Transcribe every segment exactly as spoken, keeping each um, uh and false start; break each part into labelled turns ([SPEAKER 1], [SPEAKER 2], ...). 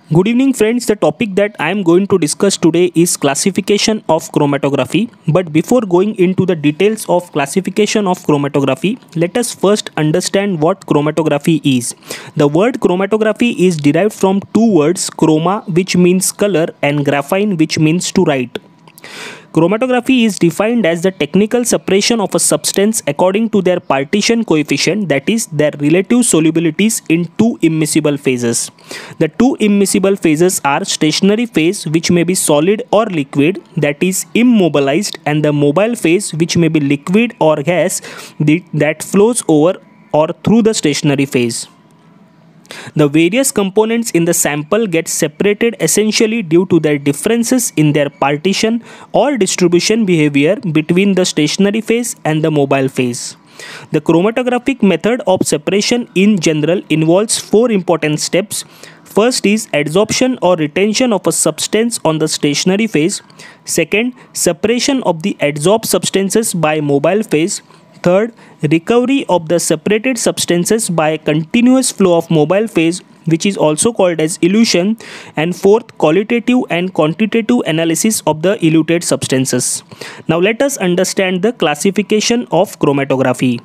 [SPEAKER 1] Good evening friends, the topic that I am going to discuss today is classification of chromatography. But before going into the details of classification of chromatography, let us first understand what chromatography is. The word chromatography is derived from two words, chroma which means color and graphene which means to write. Chromatography is defined as the technical separation of a substance according to their partition coefficient, that is, their relative solubilities in two immiscible phases. The two immiscible phases are stationary phase, which may be solid or liquid, that is immobilized, and the mobile phase, which may be liquid or gas, that flows over or through the stationary phase. The various components in the sample get separated essentially due to their differences in their partition or distribution behavior between the stationary phase and the mobile phase. The chromatographic method of separation in general involves four important steps. First is adsorption or retention of a substance on the stationary phase. Second, separation of the adsorbed substances by mobile phase. Third, recovery of the separated substances by continuous flow of mobile phase, which is also called as elution. And fourth, qualitative and quantitative analysis of the eluted substances. Now let us understand the classification of chromatography.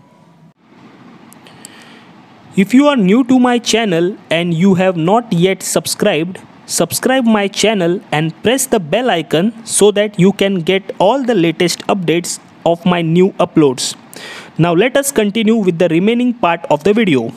[SPEAKER 1] If you are new to my channel and you have not yet subscribed, subscribe my channel and press the bell icon so that you can get all the latest updates of my new uploads. Now let us continue with the remaining part of the video.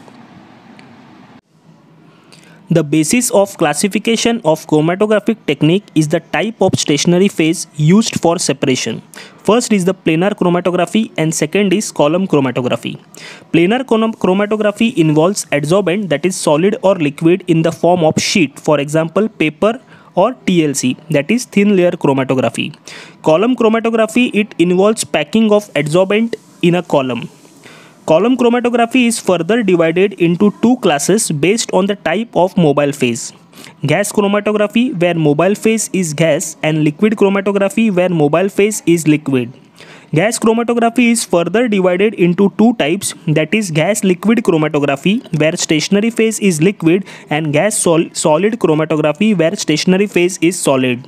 [SPEAKER 1] The basis of classification of chromatographic technique is the type of stationary phase used for separation. First is the planar chromatography and second is column chromatography. Planar chromatography involves adsorbent, that is solid or liquid, in the form of sheet, for example paper or T L C, that is thin layer chromatography. Column chromatography, it involves packing of adsorbent in a column. Column chromatography is further divided into two classes based on the type of mobile phase. Gas chromatography, where mobile phase is gas, and liquid chromatography, where mobile phase is liquid. Gas chromatography is further divided into two types, that is gas-liquid chromatography, where stationary phase is liquid, and gas-solid chromatography, where stationary phase is solid.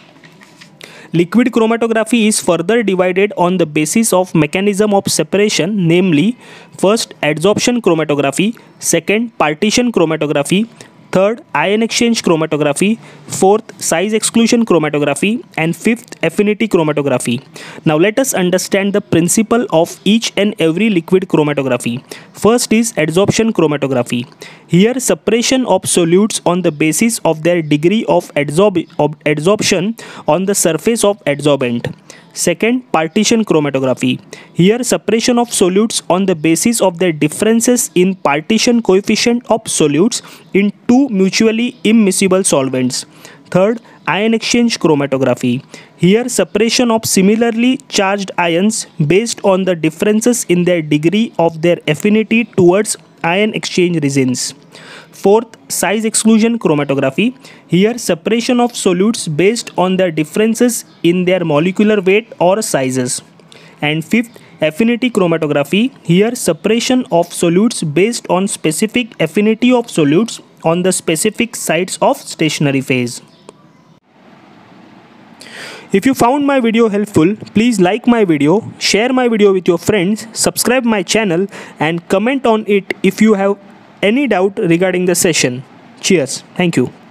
[SPEAKER 1] Liquid chromatography is further divided on the basis of mechanism of separation, namely, first adsorption chromatography, second partition chromatography, third ion exchange chromatography, fourth size exclusion chromatography, and fifth affinity chromatography. Now let us understand the principle of each and every liquid chromatography. First is adsorption chromatography. Here separation of solutes on the basis of their degree of adsorb of adsorption on the surface of adsorbent. Second, partition chromatography. Here separation of solutes on the basis of their differences in partition coefficient of solutes in two mutually immiscible solvents. Third, ion exchange chromatography. Here separation of similarly charged ions based on the differences in their degree of their affinity towards ion exchange resins. Fourth, size exclusion chromatography. Here separation of solutes based on the differences in their molecular weight or sizes. And fifth, affinity chromatography. Here separation of solutes based on specific affinity of solutes on the specific sites of stationary phase. If you found my video helpful, please like my video, share my video with your friends, subscribe my channel and comment on it if you have any doubt regarding the session. Cheers. Thank you.